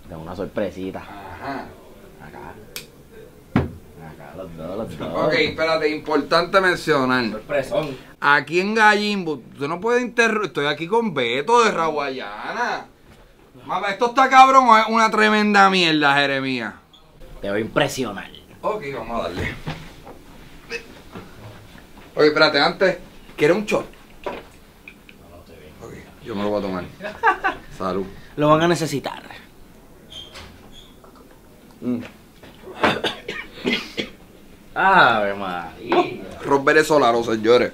Tengo una sorpresita. Ajá. Acá. Acá, los dos. Ok, espérate, importante mencionar. Sorpresón. Aquí en Gallimbo, tú no puedes interrumpir. Estoy aquí con Beto de Raguayana. Mamá, ¿esto está cabrón o es una tremenda mierda, Jeremías? Te voy a impresionar. Ok, vamos a darle. Oye, espérate, antes, ¿quieres un shot? Ok, yo me lo voy a tomar. Salud. Lo van a necesitar. Ave María. Arroz venezolano, señores.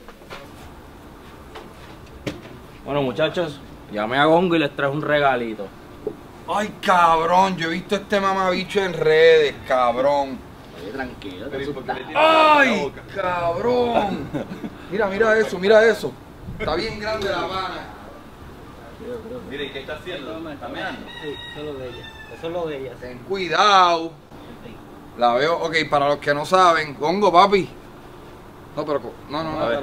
Bueno, muchachos, llamé a Gongo y les traje un regalito. Ay, cabrón, yo he visto este mamabicho en redes, cabrón. Oye, tranquilo, te Pero ¿y por qué le asustas. tienes la ¡Ay, boca? cabrón! Mira eso, mira eso. Está bien grande la Habana. Mire, ¿y qué está haciendo? ¿Está meando? Sí, eso es lo de ella. Eso es lo de ella. Ten cuidado. La veo, ok, para los que no saben, Gongo, papi. No, pero, no, A ver.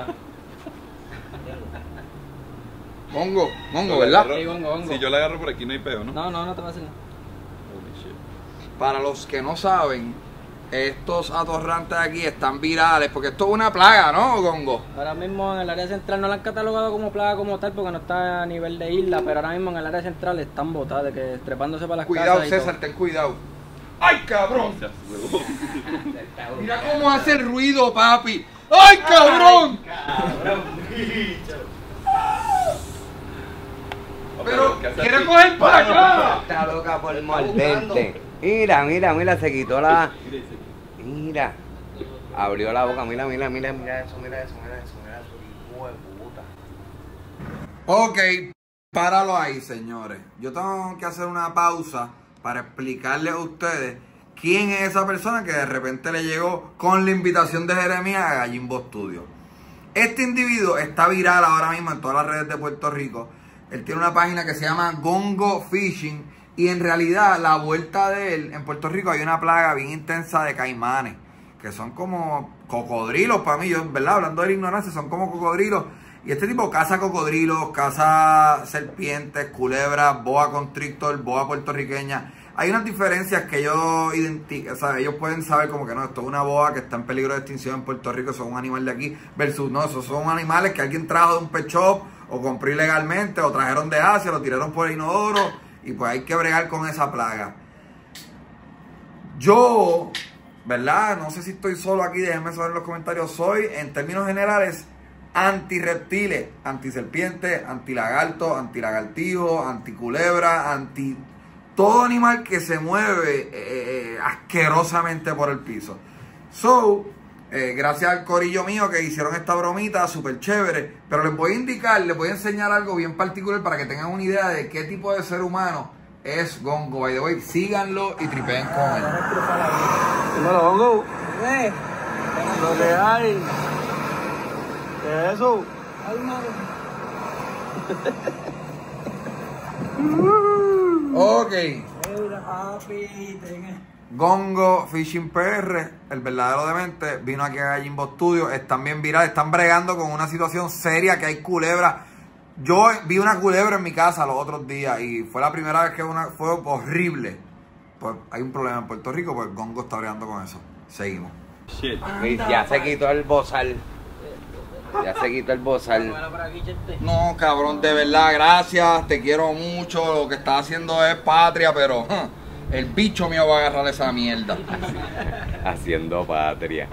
Mongo, ¿verdad? Sí, Gongo. Si yo la agarro por aquí no hay peo, ¿no? No te va a hacer nada. Holy shit. Para los que no saben, estos atorrantes aquí están virales, porque esto es una plaga, ¿no, Gongo? Ahora mismo en el área central no la han catalogado como plaga como tal porque no está a nivel de isla, pero ahora mismo en el área central están botadas, de que trepándose para las Cuidado, casas y César, ten cuidado. ¡Ay, cabrón! O sea, huevo. Mira cómo hace el ruido, papi. ¡Ay, cabrón! Pero, ¿qué hace ¿quiere así? coger para acá? Está loca por morderte. Mira, se quitó la. Mira. Abrió la boca, mira eso, hijo de puta. Ok, páralo ahí, señores. Yo tengo que hacer una pausa para explicarle a ustedes quién es esa persona que de repente le llegó con la invitación de Jeremías a Gallimbo Studio. Este individuo está viral ahora mismo en todas las redes de Puerto Rico. Él tiene una página que se llama Gongo Fishing y en realidad la vuelta de él, en Puerto Rico hay una plaga bien intensa de caimanes, que son como cocodrilos para mí, yo, ¿verdad? Hablando de la ignorancia, son como cocodrilos. Y este tipo caza cocodrilos, caza serpientes, culebras, boa constrictor, boa puertorriqueña. Hay unas diferencias que ellos identifican, o sea, ellos pueden saber como que no, esto es una boa que está en peligro de extinción en Puerto Rico, son un animal de aquí, versus no, esos son animales que alguien trajo de un pet shop o compró ilegalmente o trajeron de Asia, lo tiraron por el inodoro y pues hay que bregar con esa plaga. Yo, ¿verdad? No sé si estoy solo aquí, déjenme saber en los comentarios. Soy, en términos generales, anti-reptiles, anti-serpiente, anti-lagarto, anti-lagartijo, anti-culebra, anti... todo animal que se mueve asquerosamente por el piso. Gracias al corillo mío que hicieron esta bromita súper chévere. Pero les voy a indicar, les voy a enseñar algo bien particular para que tengan una idea de qué tipo de ser humano es Gongo. By the way, síganlo y tripeen con él. Dímelo, Gongo. Lo que hay. ¿Qué es eso? Ok. Mira, papi, Gongo Fishing PR, el verdadero demente, vino aquí a Gallimbo Studio. Están bien virales, están bregando con una situación seria que hay culebras. Yo vi una culebra en mi casa los otros días y fue la primera vez que fue horrible. Pues hay un problema en Puerto Rico, pues Gongo está bregando con eso. Seguimos. Shit. Ya se quitó el bozal. No, cabrón, de verdad, gracias, te quiero mucho. Lo que estás haciendo es patria, pero el bicho mío va a agarrar esa mierda. Haciendo patria.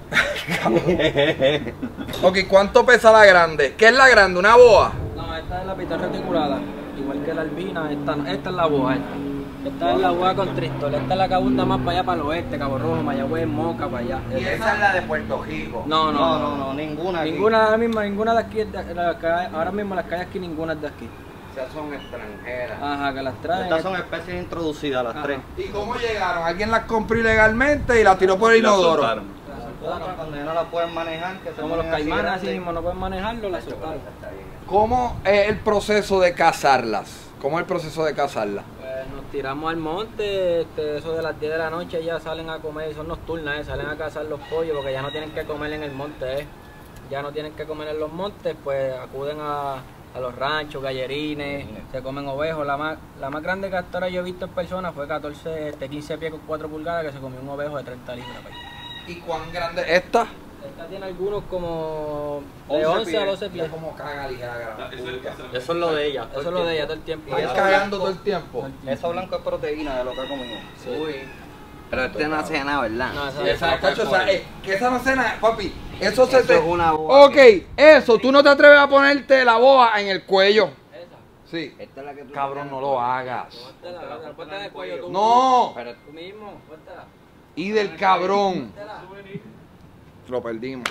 Ok, ¿cuánto pesa la grande? ¿Qué es la grande? ¿Una boa? No, esta es la pitorra reticulada, igual que la albina, esta es la boa, esta es la boa constrictor, esta es la que abunda más para allá, para el oeste, Cabo Rojo, Mayagüez, Moca, para allá. Y esa es la de Puerto Rico. No, ninguna. Aquí. ninguna de aquí, ahora mismo las que hay aquí, ninguna es de aquí. Esas son extranjeras. Ajá, que las traen. Estas son especies introducidas, las tres. ¿Y cómo llegaron? ¿Alguien las compró ilegalmente y las tiró por el La inodoro? soltaron. Cuando ya no la pueden manejar, que Como los caimanes así mismo no pueden manejarlo, las soltaron. ¿Cómo es el proceso de cazarlas? ¿Cómo es el proceso de cazarlas? Pues nos tiramos al monte, eso de las 10 de la noche ya salen a comer, son nocturnas, salen a cazar los pollos porque ya no tienen que comer en el monte, Ya no tienen que comer en los montes, pues acuden a a los ranchos, gallerines, se comen ovejos. La más grande que hasta ahora yo he visto en persona fue 15 pies con 4 pulgadas que se comió un ovejo de 30 libras. ¿Y cuán grande es esta? Esta tiene algunos como de 11 a 12 pies. Como caga ligera gran puta. Eso es lo de ella. Eso es lo de ella todo el tiempo. Y es cagando todo el tiempo. Eso blanco es proteína de lo que ha comido. Uy. Pero este no hace nada, ¿verdad? No, Exacto, o sea, que esa no cena, papi, eso se Eso te... es una boa. Ok, eso, tú no te atreves a ponerte la boa en el cuello. Sí. Esta es la que tú Cabrón, no lo hagas. Póntela en el cuello tú. No. Pero Tú mismo, póntela. Y del cabrón. Póntela. Lo perdimos.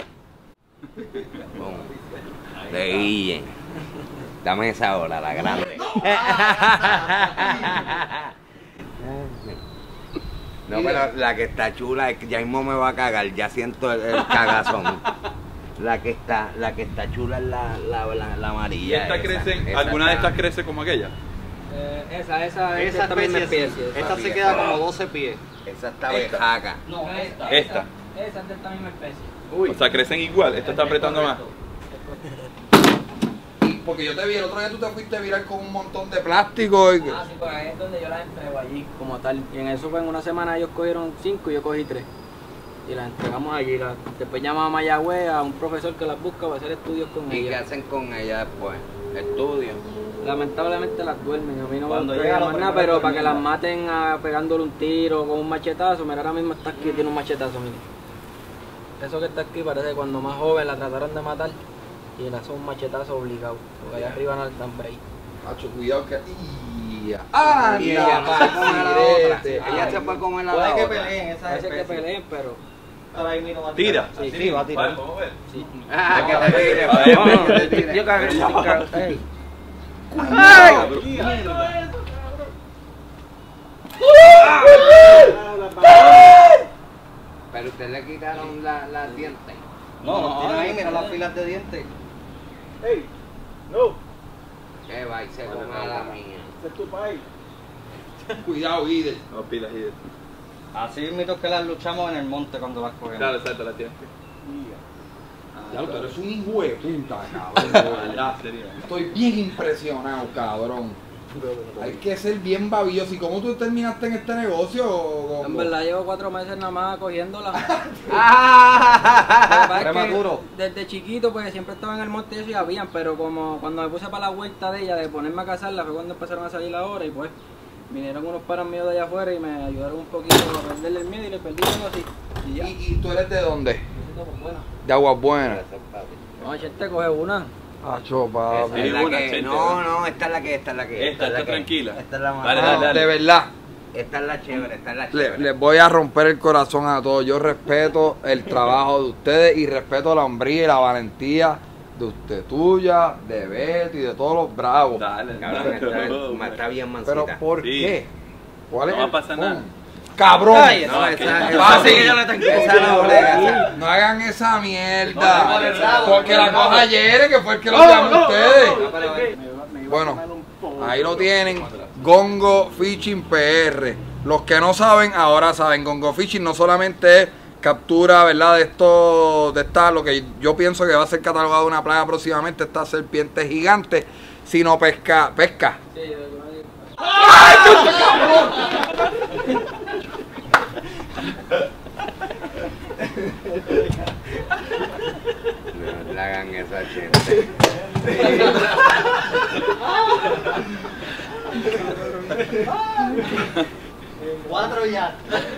de Guille. Dame esa hora, la grande. No, pero la que está chula, es que ya mismo me va a cagar, ya siento el cagazón. La que está chula es la amarilla. ¿Esta esa. crece, Esa alguna de está- estas crece como aquella? Esa es Esa esta misma especie, especie. esta se queda como 12 pies. Esa está bejaca. No, esta. Esta. Esa es de esta misma especie. O sea, crecen igual. Esta está apretando más. Y porque yo te vi el otro día, tú te fuiste viral con un montón de plástico. Ah, sí, pues ahí es donde yo las entrego allí, como tal. Y en eso, pues en una semana ellos cogieron 5 y yo cogí 3. Y las entregamos allí. Después llamamos a Mayagüez a un profesor que las busca para hacer estudios con ¿Y qué ellas. hacen con ella después? Estudio. Lamentablemente las duermen, a mí no Cuando me llega entregan lo más nada, primero pero que para que las termina. maten pegándole un tiro con un machetazo, mira, ahora mismo está aquí, tiene un machetazo, mira. Eso que está aquí parece que cuando más joven la trataron de matar y le hacen un machetazo obligado, porque allá arriba no le dan break. Macho, cuidado que... ¡Ah! Y ella se fue a comer a la otra. Ella se fue a comer a la Puede que otra. peleen esa Parece que especie. peleen, pero Ahora mismo va a Tira. tirar. Sí, va a tirar. Vamos a ver. sí. Ah, que te tire. Vamos. que te tire. Yo cagué, ey. Pero usted le quitaron las dientes. No, no, tiene ahí, mira las filas de dientes. ¡Ey! ¡No! Que va y se come a la mía. ¡Ese es tu país! Cuidado, Ider. No, pilas y esto. Así mismo que las luchamos en el monte cuando las cogemos. Claro, exacto, la tienes. Ya, tú eres un hijo de puta, cabrón. Ya, sería. Estoy bien impresionado, cabrón. Hay que ser bien babilloso. ¿Y cómo tú terminaste en este negocio, Gongo? En verdad llevo 4 meses nada más cogiéndola. Ah, Lo que pasa es que Prematuro. desde chiquito pues siempre estaba en el monte y eso y habían, pero como cuando me puse para la vuelta de ella, de ponerme a cazarla, fue cuando empezaron a salir ahora y pues vinieron unos paras míos de allá afuera y me ayudaron un poquito a perderle el miedo y le perdí todo así. Y ya, ¿Y tú eres de dónde? eso pues bueno. De Aguas Buenas. No, Chente coge una. Acho, papi. Sí, la una, que, Chente. no, esta es la que, esta es la que. Esta, es la está que- tranquila. Esta es la más. Dale, dale, dale. De verdad, Esta es la chévere, esta es la chévere. les voy a romper el corazón a todos. Yo respeto el trabajo de ustedes y respeto la hombría y la valentía de usted, tuya, de Betty y de todos los bravos. Dale, Cabrón, está bien mansita. Pero ¿por Sí. qué? ¿Cuál es No va el a pasar fondo? nada. ¡Cabrón! Ay, No, esa Fácil. esa no brega. No hagan esa No, mierda. no, Porque la coja ayer, que fue el que lo llamó a ustedes. Bueno, ahí lo tienen. Gongo Fishing PR. Los que no saben, ahora saben. Gongo Fishing no solamente es captura, ¿verdad? De esto, de esta, lo que yo pienso que va a ser catalogado una plaga próximamente, esta serpiente gigante, sino pesca. Sí, No le hagan esa gente. 4 ya.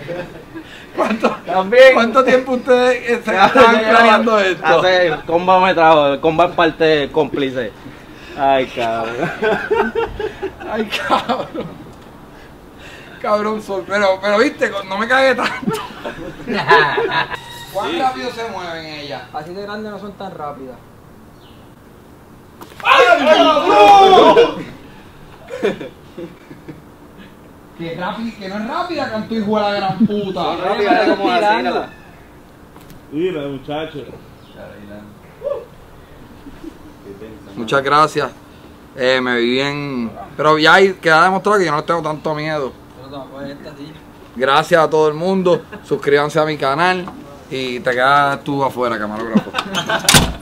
¿Cuánto tiempo ustedes se estaban planeando esto? Hace el comba me trajo, el comba es parte cómplice. Ay, cabrón. Ay, cabrón. Cabrón, pero viste, no me cagué tanto. ¿Cuán rápido se mueven ellas? así de grandes no son tan rápidas. Que rápido, que no es rápida, con tu hijo de la gran puta. Rápida como así, tirándola. Mira, muchacho. Muchas gracias. Me vi bien. Pero ya queda demostrado que yo no les tengo tanto miedo. Pero toma, pues esta sí. Gracias a todo el mundo. Suscríbanse a mi canal. Y te quedas tú afuera, camarógrafo.